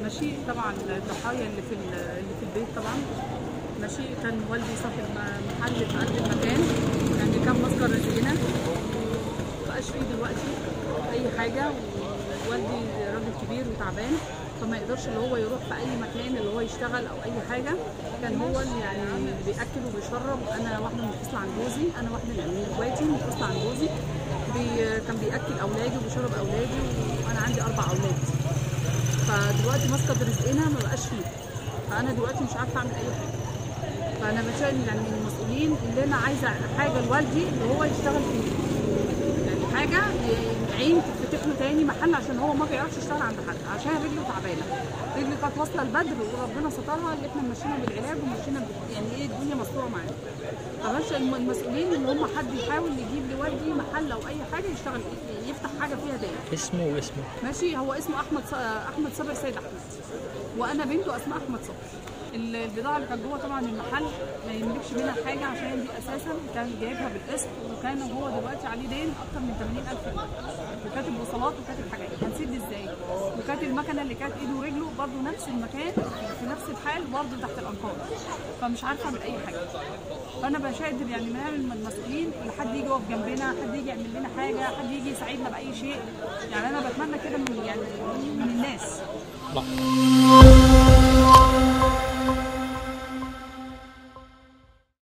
ماشي. طبعا الضحايا اللي في البيت طبعا ماشي. كان والدي صاحب محل في قلب المكان، يعني كان مصدر رزقنا، مبقاش فيه دلوقتي اي حاجه. ووالدي راجل كبير وتعبان، فما يقدرش اللي هو يروح في اي مكان اللي هو يشتغل او اي حاجه. كان هو اللي يعني بياكل وبيشرب. انا واحده منفصله عن جوزي، انا واحده من اخواتي منفصله عن جوزي. كان بياكل اولادي وبيشرب اولادي، وانا عندي 4 اولاد. فدلوقتي مصدر رزقنا ما بقاش فيه، فانا دلوقتي مش عارفه اعمل اي حاجه. فانا بشأن يعني من المسؤولين اللي انا عايزه حاجه لوالدي اللي هو يشتغل فيه، يعني حاجه عين تفتح له تاني محل، عشان هو ما بيعرفش يشتغل عند حد عشان رجله تعبانه. رجله كانت واصله البدر وربنا سترها، اللي احنا مشينا بالعلاج ومشينا يعني ايه الدنيا مستوره معانا. فبس المسؤولين ان هم حد يحاول يجيب لوالدي محل او اي حاجه يشتغل يفتح حاجه فيها دايما. اسمه واسمه ماشي. هو اسمه احمد صابر سيد احمد، وانا بنته اسماء احمد صابر. البضاعه اللي كانت جوه طبعا المحل ما يملكش منها حاجه، عشان دي اساسا كان جايبها بالقسط، وكان هو دلوقتي عليه دين اكتر من 80,000 جنيه، وكاتب وصلات وكاتب حاجات. هنسد ازاي؟ وكانت المكنه اللي كانت ايده ورجله برده نفس المكان في نفس الحال برده تحت الانقاض. فمش عارفه اعمل اي حاجه. فانا بشاهد يعني من المسؤولين اللي حد يجي يقف جنبنا، حد يجي يعمل لنا حاجه، حد يجي يساعدنا باي شيء. يعني انا بتمنى كده من الناس.